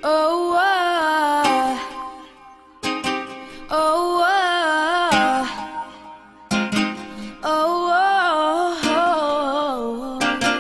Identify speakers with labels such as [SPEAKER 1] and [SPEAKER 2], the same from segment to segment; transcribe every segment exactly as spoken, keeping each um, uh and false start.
[SPEAKER 1] Oh, oh, oh, oh, oh,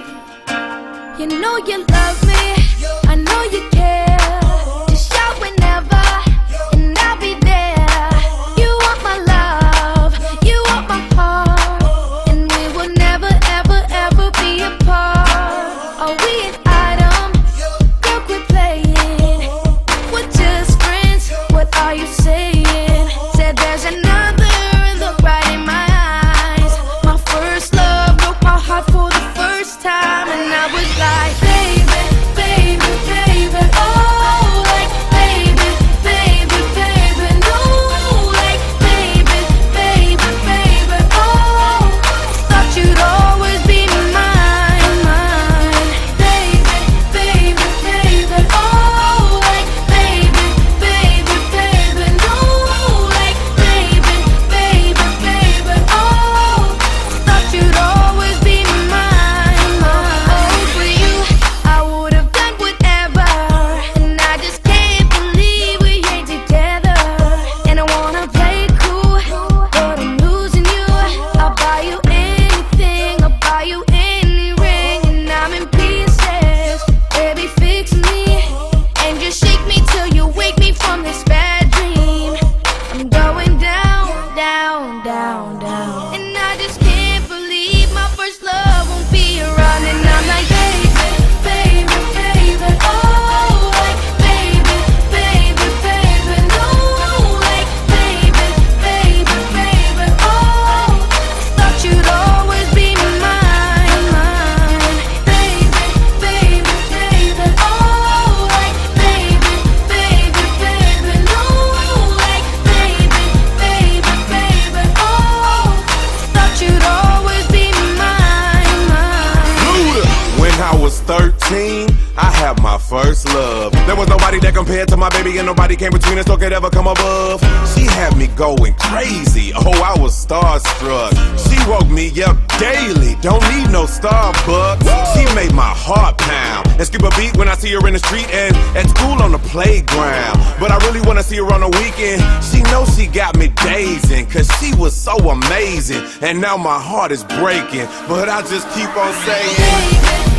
[SPEAKER 1] oh. You know you love me, I know you care. Just shout whenever, and I'll be there. You want my love, you want my heart, and we will never, ever, ever be apart. Are we an item? Girl, quit playing. We're just friends, what are you saying? Said there's another, look right in my eyes. My first love broke my heart for the first time, and I was like, baby, baby, baby, oh, like, baby, baby, baby, no, like, baby, baby, baby, oh, thought you'd always be mine, mine, baby, baby, baby, oh, like, baby, baby, baby, no, like, baby, baby, baby, oh, thought you'd always be mine, mine. Oh, for you, I would have done whatever, and I just can't believe we ain't together. And I wanna play cool, but I'm losing you. I'll buy you anything, I'll buy you any ring, and I'm in pieces. Baby, fix me, and just shake me till you wake me from this bad dream. I'm going down, down, down, down, and I just can't believe my first love won't be around. And I'm like, baby, baby, baby, oh, like, baby, baby, baby, no, like, baby, baby, baby, oh, thought you'd always be mine, mine, baby, baby, baby, oh, like, baby, baby, baby, no, like, baby, baby, baby, oh, thought you'd always be mine, mine.
[SPEAKER 2] Luda. When I was thirteen, I had my first love. There was nobody that compared to my baby, and nobody came between us or could ever come above. She had me going crazy, oh, I was starstruck. She woke me up daily, don't need no Starbucks. She made my heart pound and skip a beat when I see her in the street and at school on the playground. But I really wanna see her on the weekend. She knows she got me dazing, cause she was so amazing. And now my heart is breaking, but I just keep on saying,
[SPEAKER 1] Baby,